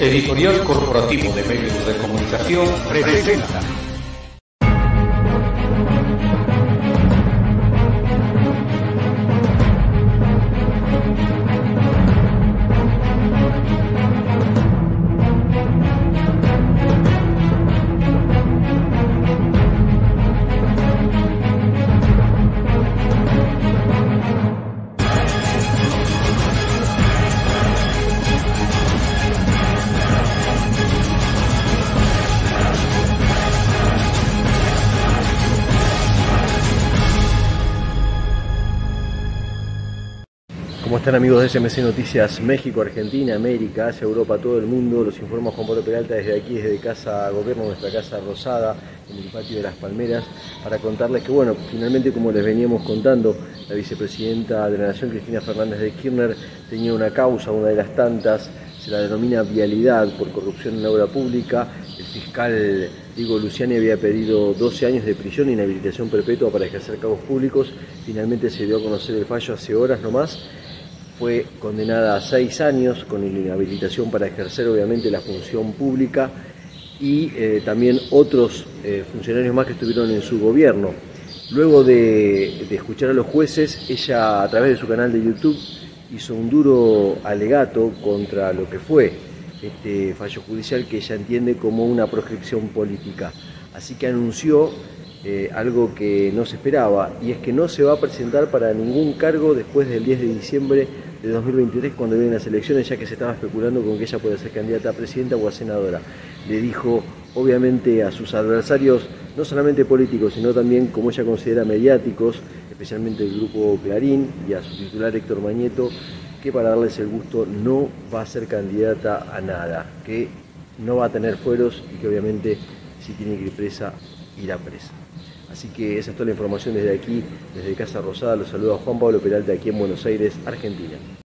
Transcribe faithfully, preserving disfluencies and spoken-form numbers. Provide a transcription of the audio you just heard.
Editorial Corporativo de Medios de Comunicación presenta. ¿Cómo están, amigos de S M C Noticias México, Argentina, América, Asia, Europa, todo el mundo? Los informa Juan Pablo Peralta desde aquí, desde Casa Gobierno, nuestra Casa Rosada, en el patio de Las Palmeras, para contarles que, bueno, finalmente, como les veníamos contando, la vicepresidenta de la Nación, Cristina Fernández de Kirchner, tenía una causa, una de las tantas, se la denomina vialidad por corrupción en la obra pública. El fiscal Diego Luciani había pedido doce años de prisión e inhabilitación perpetua para ejercer cargos públicos. Finalmente se dio a conocer el fallo hace horas nomás. Fue condenada a seis años con inhabilitación para ejercer obviamente la función pública y eh, también otros eh, funcionarios más que estuvieron en su gobierno. Luego de, de escuchar a los jueces, ella a través de su canal de YouTube hizo un duro alegato contra lo que fue este fallo judicial, que ella entiende como una proscripción política. Así que anunció eh, algo que no se esperaba, y es que no se va a presentar para ningún cargo después del diez de diciembre de dos mil veintitrés, cuando vienen las elecciones, ya que se estaba especulando con que ella puede ser candidata a presidenta o a senadora. Le dijo obviamente a sus adversarios, no solamente políticos, sino también, como ella considera, mediáticos, especialmente el grupo Clarín, y a su titular Héctor Mañeto, que para darles el gusto no va a ser candidata a nada, que no va a tener fueros y que obviamente si tiene que ir presa, irá presa. Así que esa es toda la información desde aquí, desde Casa Rosada. Los saluda Juan Pablo Peralta aquí en Buenos Aires, Argentina.